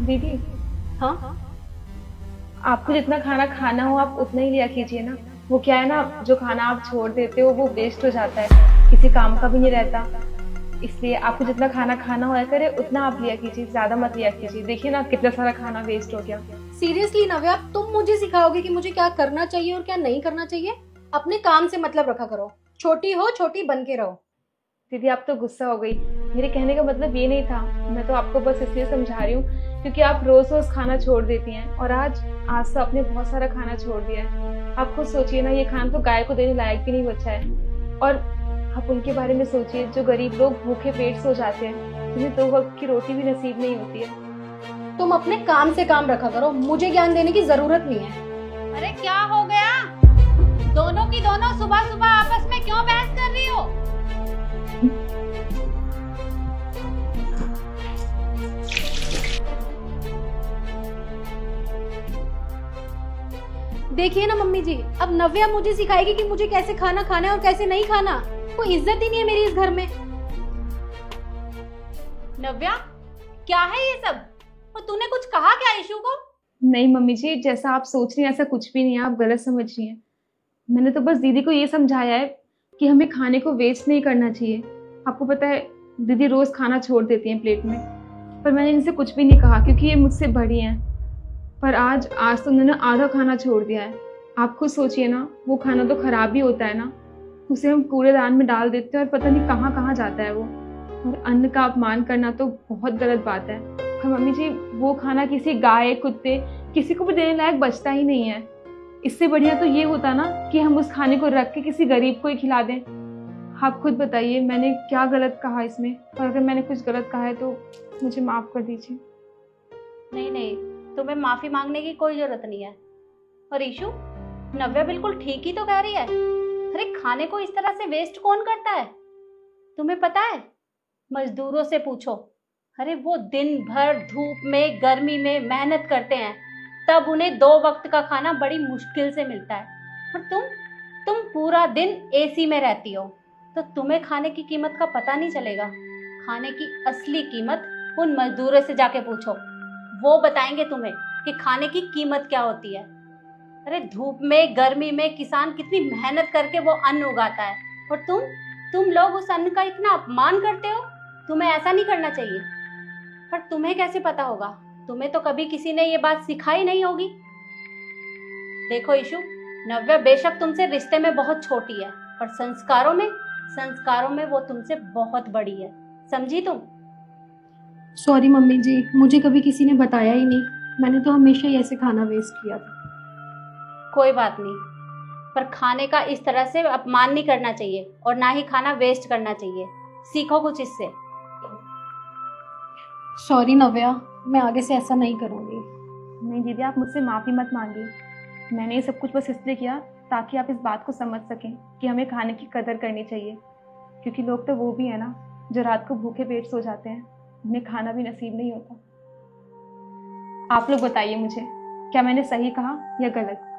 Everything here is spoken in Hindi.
दीदी, हाँ। आपको जितना खाना खाना हो आप उतना ही लिया कीजिए ना। वो क्या है ना, जो खाना आप छोड़ देते हो वो वेस्ट हो जाता है, किसी काम का भी नहीं रहता। इसलिए आपको जितना खाना खाना होया करे उतना आप लिया कीजिए, ज्यादा मत लिया कीजिए। देखिए ना कितना सारा खाना वेस्ट हो गया। सीरियसली नव्या, तुम मुझे सिखाओगे कि मुझे क्या करना चाहिए और क्या नहीं करना चाहिए? अपने काम से मतलब रखा करो। छोटी हो, छोटी बन के रहो। दीदी आप तो गुस्सा हो गई। मेरे कहने का मतलब ये नहीं था। मैं तो आपको बस इसलिए समझा रही हूँ क्योंकि आप रोज रोज खाना छोड़ देती हैं, और आज आज तो आपने बहुत सारा खाना छोड़ दिया है। आप खुद सोचिए ना, ये खाना तो गाय को देने लायक भी नहीं बचा है। और आप उनके बारे में सोचिए जो गरीब लोग भूखे पेट सो जाते हैं, जिन्हें 2 वक्त की रोटी भी नसीब नहीं होती है। तुम अपने काम से काम रखा करो, मुझे ज्ञान देने की जरूरत नहीं है। अरे क्या हो गया? दोनों की दोनों सुबह सुबह आपस में क्यों बहस कर रही हो? देखिए ना मम्मी जी, अब नव्या मुझे सिखाएगी कि मुझे कैसे खाना खाना है और कैसे नहीं खाना। कोई इज्जत ही नहीं है मेरी इस घर में। नव्या, क्या है ये सब? और तूने कुछ कहा क्या ईशु को? नहीं मम्मी जी, जैसा आप सोच रही हैं ऐसा कुछ भी नहीं है, आप गलत समझ रही हैं। मैंने तो बस दीदी को ये समझाया है कि हमें खाने को वेस्ट नहीं करना चाहिए। आपको पता है दीदी रोज खाना छोड़ देती हैं प्लेट में, पर मैंने इनसे कुछ भी नहीं कहा क्योंकि ये मुझसे बड़ी हैं। पर आज आज तो उन्होंने आधा खाना छोड़ दिया है। आप खुद सोचिए ना, वो खाना तो खराब ही होता है ना, उसे हम कूड़ेदान में डाल देते हैं और पता नहीं कहाँ कहाँ जाता है वो। और अन्न का अपमान करना तो बहुत गलत बात है। पर मम्मी जी, वो खाना किसी गाय कुत्ते किसी को भी देने लायक बचता ही नहीं है। इससे बढ़िया तो ये होता ना कि हम उस खाने को रख के किसी गरीब को ही खिला दें। आप खुद बताइए मैंने क्या गलत कहा इसमें, और अगर मैंने कुछ गलत कहा है तो मुझे माफ कर दीजिए। नहीं नहीं, तुम्हें माफी मांगने की कोई जरूरत नहीं है। और ईशु, नव्या बिल्कुल ठीक ही तो कह रही है। अरे खाने को इस तरह से वेस्ट कौन करता है? तुम्हें पता है, मजदूरों से पूछो। अरे वो दिन भर धूप में गर्मी में मेहनत करते हैं, तब उन्हें 2 वक्त का खाना बड़ी मुश्किल से मिलता है। और तुम पूरा दिन एसी में रहती हो, तो तुम्हें खाने की कीमत का पता नहीं चलेगा। खाने की असली कीमत उन मजदूरों से जाके पूछो, वो बताएंगे तुम्हें कि खाने की कीमत क्या होती है। अरे धूप में गर्मी में किसान कितनी मेहनत करके वो अन्न उगाता है, और तुम लोग उस अन्न का इतना अपमान करते हो। तुम्हें ऐसा नहीं करना चाहिए। पर तुम्हें कैसे पता होगा? तुम्हें तो कभी किसी ने ये बात सिखाई नहीं होगी। देखो ईशु, नव्या बेशक तुमसे रिश्ते में बहुत छोटी है, पर संस्कारों में वो तुमसे बहुत बड़ी है। समझी तुम? सॉरी मम्मी जी, मुझे कभी किसी ने बताया ही नहीं। मैंने तो हमेशा ही ऐसे खाना वेस्ट किया था। कोई बात नहीं, पर खाने का इस तरह से अपमान नहीं करना चाहिए, और ना ही खाना वेस्ट करना चाहिए। सीखो कुछ इससे। सॉरी नव्या, मैं आगे से ऐसा नहीं करूँगी। नहीं दीदी, आप मुझसे माफ़ी मत मांगिए। मैंने ये सब कुछ बस इसलिए किया ताकि आप इस बात को समझ सकें कि हमें खाने की कदर करनी चाहिए। क्योंकि लोग तो वो भी है ना जो रात को भूखे पेट सो जाते हैं, उन्हें खाना भी नसीब नहीं होता। आप लोग बताइए मुझे, क्या मैंने सही कहा या गलत?